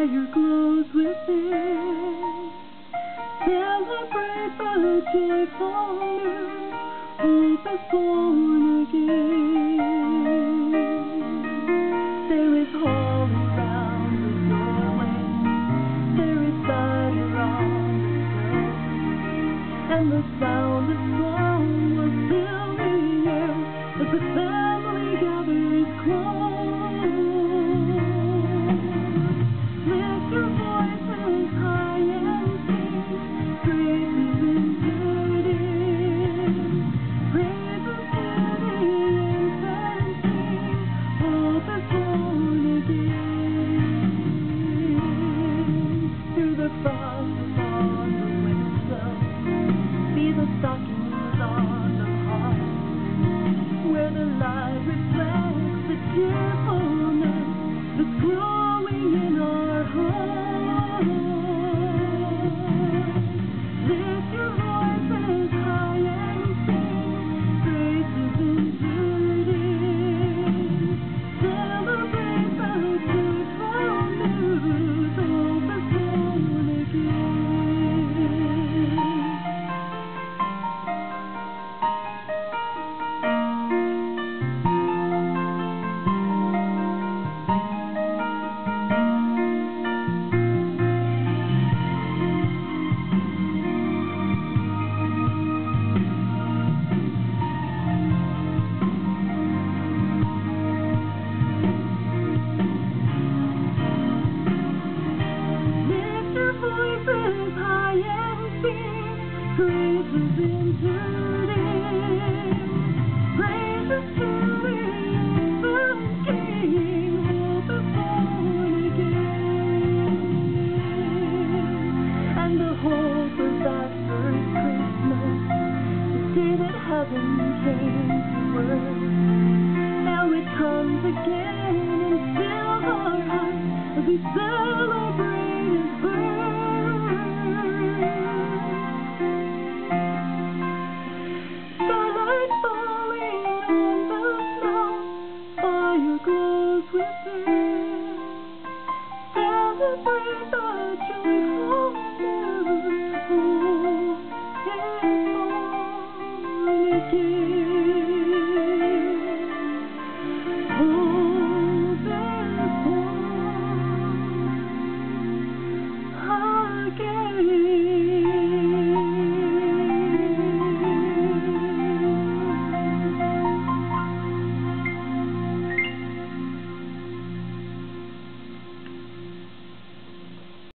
fire glows within. Celebrate the joyful news, hope is born again. There is holy round the doorway, there is fire on the stone, and the sound of song will fill the air as the family gathers close. Lift your voices high and sing praises inserted, praises to the infant King, hope is born again. Through the frost upon the window, see the stockings on the hearth, where the light reflects the cheerfulness that's growing in our hearts. Lift your voices high and sing praises inserted. Celebrate the joyful news, hope is born again. Voices high and sing praises inserted, praises to the infant King, hope is born again. And the hope of that first Christmas, the day that heaven came to earth, now it comes again and fills our hearts as we